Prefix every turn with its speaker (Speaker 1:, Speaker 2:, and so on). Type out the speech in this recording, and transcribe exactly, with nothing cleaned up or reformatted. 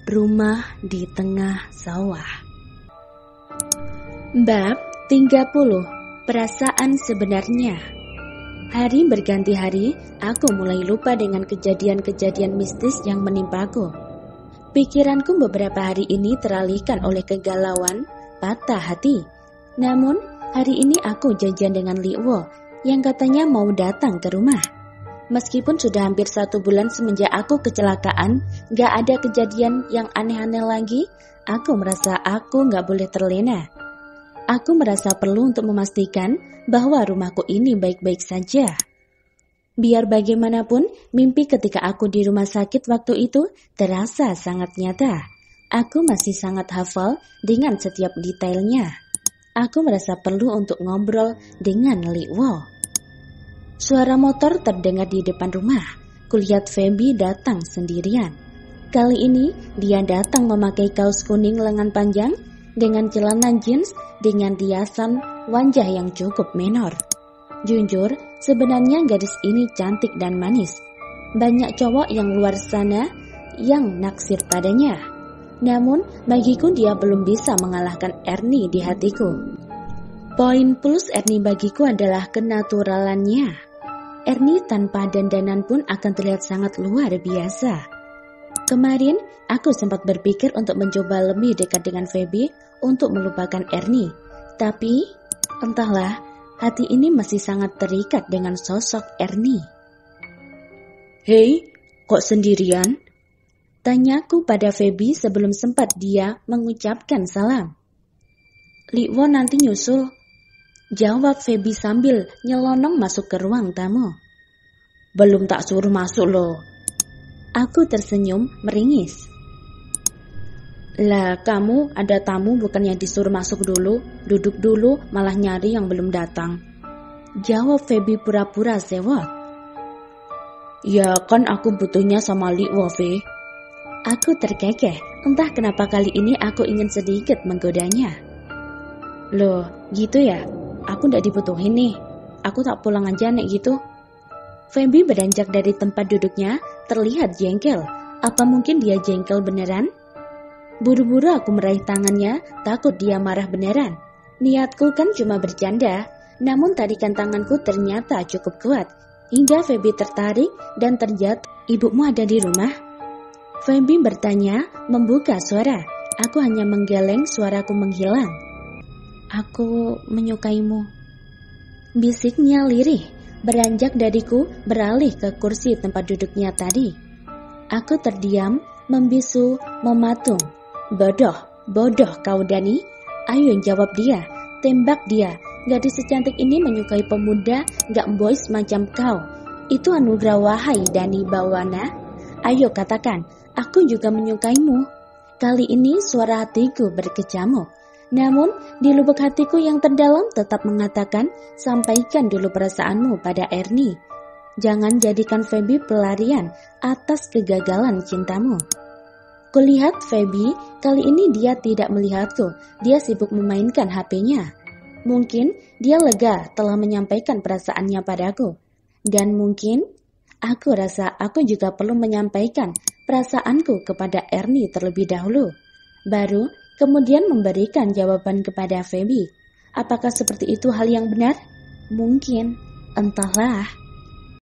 Speaker 1: Rumah di tengah sawah. Bab tiga puluh. Perasaan sebenarnya. Hari berganti hari, aku mulai lupa dengan kejadian-kejadian mistis yang menimpaku. Pikiranku beberapa hari ini teralihkan oleh kegalauan, patah hati. Namun, hari ini aku janjian dengan Li Wo yang katanya mau datang ke rumah. Meskipun sudah hampir satu bulan semenjak aku kecelakaan, gak ada kejadian yang aneh-aneh lagi, aku merasa aku gak boleh terlena. Aku merasa perlu untuk memastikan bahwa rumahku ini baik-baik saja. Biar bagaimanapun, mimpi ketika aku di rumah sakit waktu itu terasa sangat nyata. Aku masih sangat hafal dengan setiap detailnya. Aku merasa perlu untuk ngobrol dengan Li Wo. Suara motor terdengar di depan rumah. Kulihat Feby datang sendirian. Kali ini dia datang memakai kaos kuning lengan panjang dengan celana jeans dengan riasan wajah yang cukup menor. Jujur, sebenarnya gadis ini cantik dan manis. Banyak cowok yang luar sana yang naksir padanya. Namun, bagiku dia belum bisa mengalahkan Ernie di hatiku. Poin plus Ernie bagiku adalah kenaturalannya. Ernie tanpa dandanan pun akan terlihat sangat luar biasa. Kemarin, aku sempat berpikir untuk mencoba lebih dekat dengan Feby untuk melupakan Ernie. Tapi, entahlah, hati ini masih sangat terikat dengan sosok Ernie. "Hei, kok sendirian?" tanyaku pada Feby sebelum sempat dia mengucapkan salam. "Li Wo nanti nyusul," jawab Feby sambil nyelonong masuk ke ruang tamu. "Belum tak suruh masuk loh." Aku tersenyum meringis. "Lah kamu ada tamu bukannya disuruh masuk dulu, duduk dulu malah nyari yang belum datang," jawab Feby pura-pura sewot. "Ya kan aku butuhnya sama Li Wo, Fe." Aku terkekeh, entah kenapa kali ini aku ingin sedikit menggodanya. "Loh gitu ya? Aku ndak dibutuhin nih. Aku tak pulang aja nek gitu." Feby beranjak dari tempat duduknya, terlihat jengkel. Apa mungkin dia jengkel beneran? Buru-buru aku meraih tangannya, takut dia marah beneran. Niatku kan cuma bercanda, namun tarikan tanganku ternyata cukup kuat. Hingga Feby tertarik dan terjatuh. "Ibumu ada di rumah?" Feby bertanya, membuka suara. Aku hanya menggeleng, suaraku menghilang. "Aku menyukaimu," bisiknya lirih, beranjak dariku beralih ke kursi tempat duduknya tadi. Aku terdiam, membisu, mematung. "Bodoh, bodoh kau Dani. Ayo jawab dia, tembak dia. Gadis secantik ini menyukai pemuda gak boys macam kau. Itu anugerah wahai Dani Bawana. Ayo katakan, aku juga menyukaimu." Kali ini suara hatiku berkecamuk. Namun, di lubuk hatiku yang terdalam tetap mengatakan, sampaikan dulu perasaanmu pada Ernie. Jangan jadikan Feby pelarian atas kegagalan cintamu. Kulihat Feby, kali ini dia tidak melihatku. Dia sibuk memainkan H P-nya. Mungkin dia lega telah menyampaikan perasaannya padaku. Dan mungkin, aku rasa aku juga perlu menyampaikan perasaanku kepada Ernie terlebih dahulu. Baru, kemudian memberikan jawaban kepada Feby. Apakah seperti itu hal yang benar? Mungkin, entahlah.